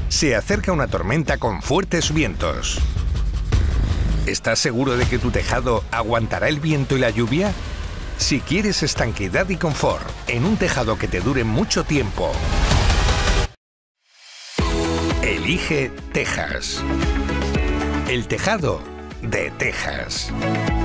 Se acerca una tormenta con fuertes vientos. ¿Estás seguro de que tu tejado aguantará el viento y la lluvia? Si quieres estanqueidad y confort en un tejado que te dure mucho tiempo, elige Tejas. El tejado de Tejas.